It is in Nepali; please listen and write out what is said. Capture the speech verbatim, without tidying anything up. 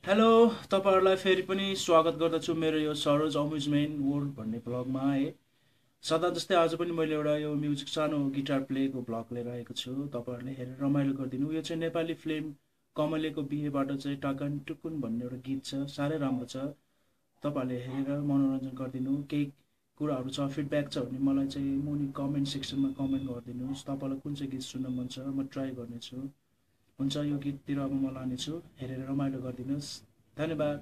हेलो तपाईहरुलाई फेरि पनि स्वागत गर्दछु मेरो यो सरोज अम्युजमेन्ट वर्ल्ड भन्ने ब्लगमा है। सदा जस्तै आज पनि मैले एउटा यो म्युजिक सानो गिटार प्लेको ब्लग लिएर आएको छु। तपाईहरुले हेरेर रमाइलो गरिदिनु। यो चाहिँ नेपाली फिल्म कमलेको बिहेबाट चाहिँ टकन टुकुन भन्ने एउटा गीत छ, साह्रै राम्रो छ। तपाईहरुले हेरेर मनोरञ्जन गरिदिनु। केही कुराहरु छ, फिडब्याक छ भने मलाई चाहिँ मुनि कमेन्ट सेक्सनमा कमेन्ट गरिदिनुस्। तपाईलाई कुन चाहिँ गीत सुन्न मन छ म ट्राई गर्नेछु। हुन्छ, यो गीततिर अब म लानेछु, हेरेर रमाइलो गरिदिनुस्। धन्यवाद।